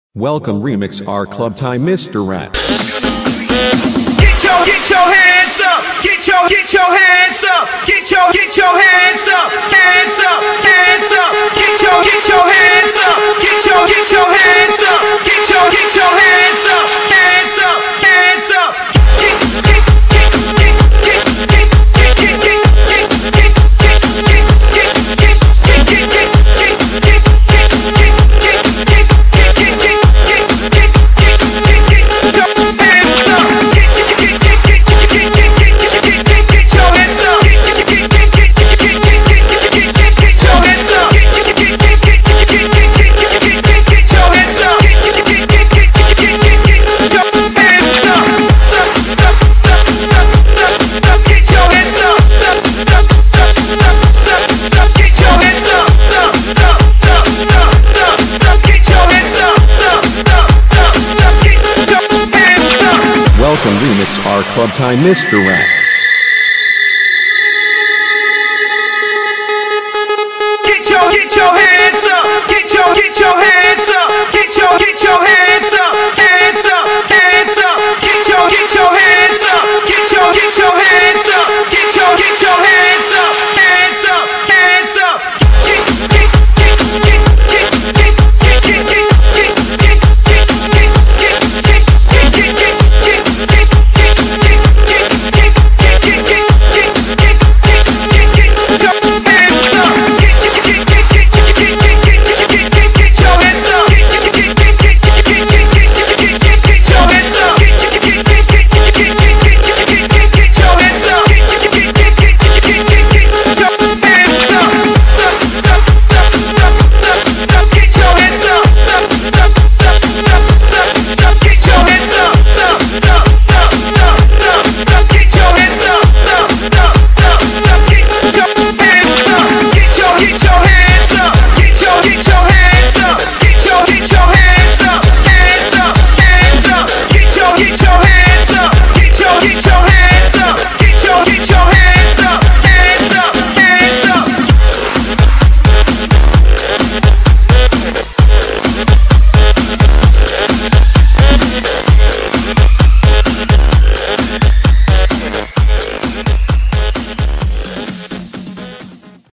Welcome Remix our Club Time Mr. Rat. Get your hands up, get your hands up, get your hands up, hands up, hands up, get your hands up, get your hands up, get your hands up, hands up, hands up. Welcome Remix our Club Time Mr. Rat.